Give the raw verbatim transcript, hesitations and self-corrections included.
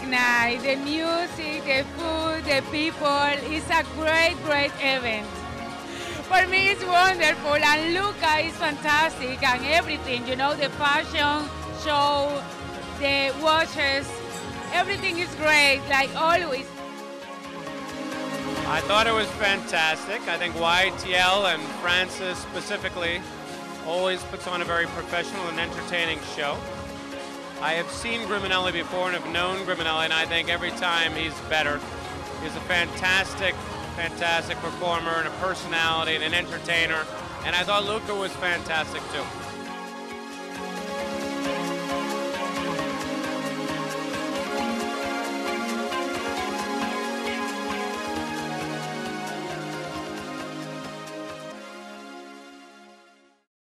nice. The music, the food, the people. It's a great, great event. For me, it's wonderful, and Luca is fantastic, and everything, you know, the fashion show, the watches, everything is great, like always. I thought it was fantastic. I think Y T L and Francis specifically always puts on a very professional and entertaining show. I have seen Griminelli before and have known Griminelli, and I think every time he's better. He's a fantastic, fantastic performer and a personality and an entertainer, and I thought Luca was fantastic too.